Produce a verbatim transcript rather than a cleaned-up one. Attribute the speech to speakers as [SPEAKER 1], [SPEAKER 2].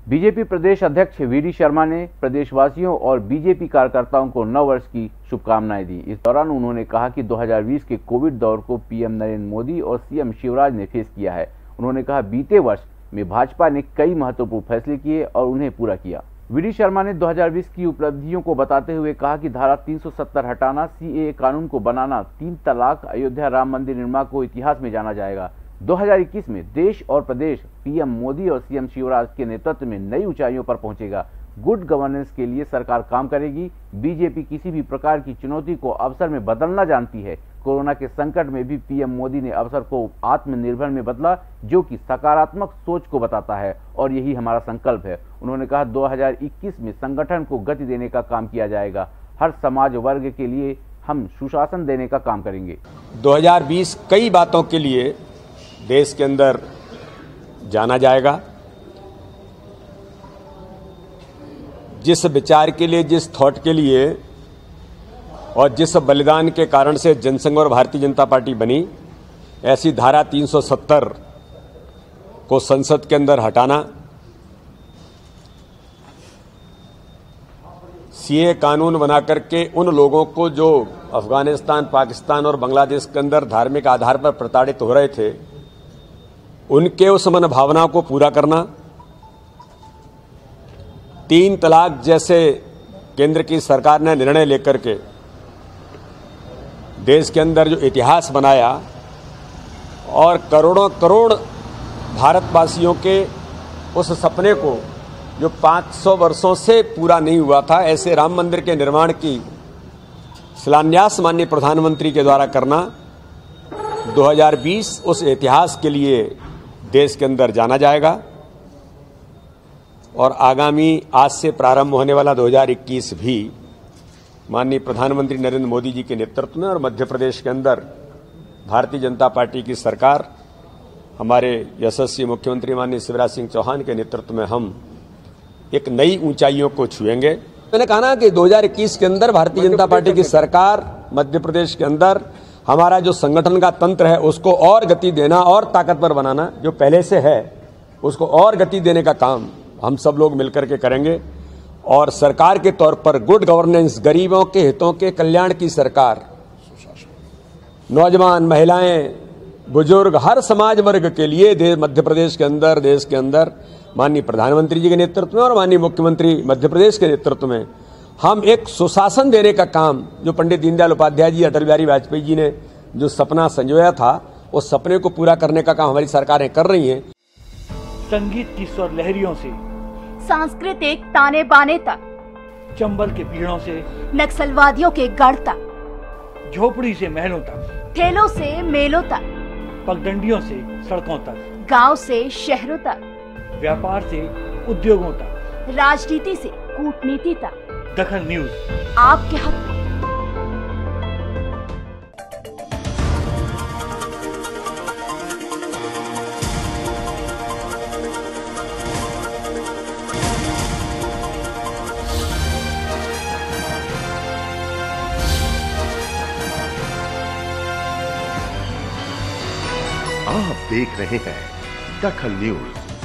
[SPEAKER 1] BJP प्रदेश अध्यक्ष we D Sharma ने प्रदेशवासियों और बीजेपी कार्यकर्ताओं को नव वर्ष की शुभकामनाएं दी। इस दौरान उन्होंने कहा कि दो हज़ार बीस के कोविड दौर को पीएम नरेंद्र मोदी और सीएम शिवराज ने फेस किया है। उन्होंने कहा, बीते वर्ष में भाजपा ने कई महत्वपूर्ण फैसले किए और उन्हें पूरा किया। वी डी शर्मा ने दो हज़ार बीस की उपलब्धियों को बताते हुए कहा कि धारा तीन सौ सत्तर हटाना, सीएए कानून को बनाना, तीन तलाक, अयोध्या राम मंदिर निर्माण को इतिहास में जाना जाएगा। दो हज़ार इक्कीस में देश और प्रदेश पीएम मोदी और सीएम शिवराज के नेतृत्व में नई ऊंचाइयों पर पहुंचेगा। गुड गवर्नेंस के लिए सरकार काम करेगी। बीजेपी किसी भी प्रकार की चुनौती को अवसर में बदलना जानती है। कोरोना के संकट में भी पीएम मोदी ने अवसर को आत्मनिर्भर में बदला, जो कि सकारात्मक सोच को बताता है और यही हमारा संकल्प है। उन्होंने कहा, दो हज़ार इक्कीस में संगठन को गति देने का काम किया जाएगा। हर समाज वर्ग के लिए हम सुशासन देने का काम करेंगे।
[SPEAKER 2] दो हज़ार बीस कई बातों के लिए देश के अंदर जाना जाएगा। जिस विचार के लिए, जिस थॉट के लिए और जिस बलिदान के कारण से जनसंघ और भारतीय जनता पार्टी बनी, ऐसी धारा तीन सौ सत्तर को संसद के अंदर हटाना, सीए कानून बना करके उन लोगों को जो अफगानिस्तान, पाकिस्तान और बांग्लादेश के अंदर धार्मिक आधार पर प्रताड़ित हो रहे थे, उनके उस मन भावना को पूरा करना, तीन तलाक जैसे केंद्र की सरकार ने निर्णय लेकर के देश के अंदर जो इतिहास बनाया और करोड़ों करोड़ भारतवासियों के उस सपने को जो पाँच सौ वर्षों से पूरा नहीं हुआ था, ऐसे राम मंदिर के निर्माण की शिलान्यास माननीय प्रधानमंत्री के द्वारा करना, दो हज़ार बीस उस इतिहास के लिए देश के अंदर जाना जाएगा। और आगामी आज से प्रारंभ होने वाला दो हज़ार इक्कीस भी माननीय प्रधानमंत्री नरेंद्र मोदी जी के नेतृत्व में और मध्य प्रदेश के अंदर भारतीय जनता पार्टी की सरकार, हमारे यशस्वी मुख्यमंत्री माननीय शिवराज सिंह चौहान के नेतृत्व में हम एक नई ऊंचाइयों को छुएंगे। मैंने कहा ना कि दो हज़ार इक्कीस के अंदर भारतीय जनता पार्टी की सरकार मध्य प्रदेश के अंदर हमारा जो संगठन का तंत्र है उसको और गति देना और ताकतवर बनाना, जो पहले से है उसको और गति देने का काम हम सब लोग मिलकर के करेंगे। और सरकार के तौर पर गुड गवर्नेंस, गरीबों के हितों के कल्याण की सरकार, नौजवान, महिलाएं, बुजुर्ग, हर समाज वर्ग के लिए मध्य प्रदेश के अंदर, देश के अंदर माननीय प्रधानमंत्री जी के नेतृत्व में और माननीय मुख्यमंत्री मध्य प्रदेश के नेतृत्व में हम एक सुशासन देने का काम, जो पंडित दीनदयाल उपाध्याय जी, अटल बिहारी वाजपेयी जी ने जो सपना संजोया था, उस सपने को पूरा करने का काम हमारी सरकारें कर रही हैं।
[SPEAKER 3] संगीत की स्वर लहरियों से
[SPEAKER 4] सांस्कृतिक ताने बाने तक,
[SPEAKER 3] चंबल के पीड़ों से
[SPEAKER 4] नक्सलवादियों के गढ़ तक,
[SPEAKER 3] झोपड़ी से महलों तक,
[SPEAKER 4] ठेलों से मेलों तक,
[SPEAKER 3] पगडंडियों से सड़कों तक,
[SPEAKER 4] गांव से शहरों तक,
[SPEAKER 3] व्यापार से उद्योगों तक,
[SPEAKER 4] राजनीति से कूटनीति तक,
[SPEAKER 3] दखल न्यूज
[SPEAKER 4] आपके हक में।
[SPEAKER 5] आप देख रहे हैं दखल न्यूज।